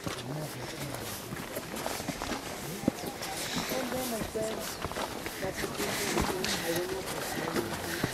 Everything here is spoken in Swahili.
And then my friends, that's the thing. I don't know for